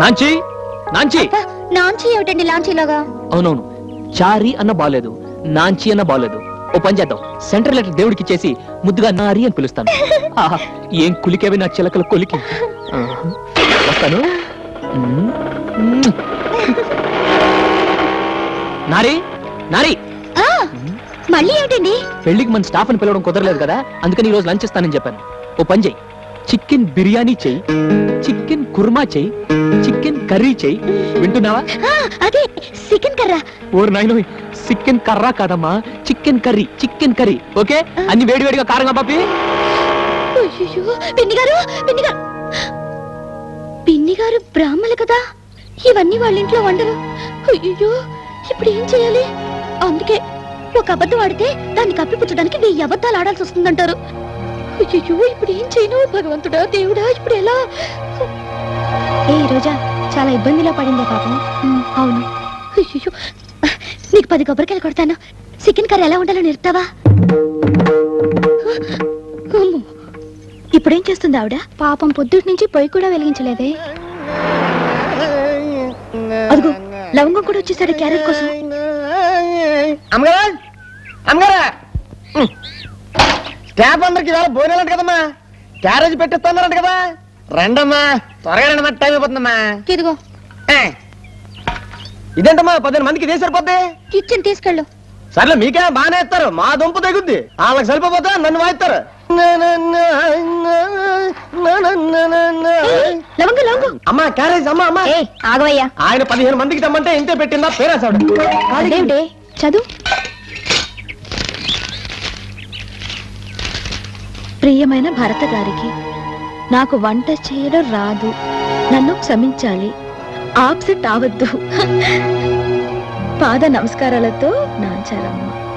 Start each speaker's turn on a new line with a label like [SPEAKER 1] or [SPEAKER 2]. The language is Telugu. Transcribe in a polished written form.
[SPEAKER 1] నాంచి నాంచి
[SPEAKER 2] నాంచి ఏమిటండి లాంచీలాగా?
[SPEAKER 1] అవునవును, చారి అన్న బాలేదు, నాంచి అన్న బాలేదు. ఓ పని చేద్దాం, సెంట్రల్ లెటర్ దేవుడికి చేసి ముద్దుగా నారి అని పిలుస్తాను. ఆహా, ఏం కులికేవి నా చిలకల కొలికి. వస్తాను. నారి నారి.
[SPEAKER 2] మళ్ళీ ఏమిటండి?
[SPEAKER 1] పెళ్లికి మన స్టాఫ్ ని పిలవడం కుదరలేదు కదా, అందుకని ఈ రోజు లంచ్ ఇస్తానని చెప్పాను. ఓ పని చెయ్యి, చికెన్ బిర్యానీ చెయ్యి, చికెన్ కుర్మా చెయ్యి, చికెన్ కర్రీ చెయ్యి. వింటున్నావా?
[SPEAKER 2] అదే చికెన్ కర్రా.
[SPEAKER 1] ఓరు నాయన, చికెన్ కర్రా కాదమ్మా, chicken curry, chicken curry. Okay, అన్ని వేడివేడిగా కారంగా పాపి.
[SPEAKER 2] పిన్ని గారు, పిన్ని గారు, పిన్ని గారు బ్రాహ్మలు కదా, ఇవన్నీ వాళ్ళ ఇంట్లో వండరు. అయ్యో, ఇప్పుడు ఏం చేయాలి? అందుకే ఒక అబద్ధం ఆడితే దాన్ని కప్పిపుచ్చడానికి 1000 అబద్ధాలు ఆడాల్సి వస్తుందంటారు. అయ్యో, ఇప్పుడు ఏం చేయను? భగవంతుడా, దేవుడా, ఇప్పుడు ఎలా? ఏ రోజా చాలా ఇబ్బందిలో పడిందే పాపం. అవును. అయ్యో, నీకు 10 కొబ్బరికాయలు కొడతాను. చికెన్ కర్రీ ఎలా ఉండాలో నేర్పుతావా? ఇప్పుడేం చేస్తుంది ఆవిడ? పాపం పొద్దుటి నుంచి పొయ్యి కూడా వెలిగించలేదే. అదిగో లవంగం కూడా వచ్చేసాడు క్యారెట్ కోసం.
[SPEAKER 3] అమ్మగారా, అమ్మగారా, స్టాఫ్ అందరికి ఇవాళ భోజనాలంట కదమ్మా, క్యారేజ్ పెట్టిస్తానంట కదా. రండమ్మా, త్వరగా రండమ్మా, టైం అయిపోతుందమ్మా.
[SPEAKER 2] ఇదిగో.
[SPEAKER 3] ఇదేంటమ్మా, 15 మందికి ఇదే సరిపోద్ది.
[SPEAKER 2] కిచెన్ తీసుకెళ్ళు.
[SPEAKER 3] సర్లే, మీకే బాగానే ఇస్తారు, మా దుంప తగ్గుద్ది. వాళ్ళకి సరిపోతా నన్ను వాయిస్తారు. అమ్మా క్యారేజ్, అమ్మా అమ్మా
[SPEAKER 2] ఆగవయ్యా.
[SPEAKER 3] ఆయన 15 మందికి తెమ్మంటే ఇంతే పెట్టిందా పేరాసాడు.
[SPEAKER 2] చదువు. ప్రియమైన భరత గారికి, నాకు వంట చేయడం రాదు, నన్ను క్షమించాలి, ఆప్సెట్ అవద్దు. పాద నమస్కారాలతో నాంచారమ్మ.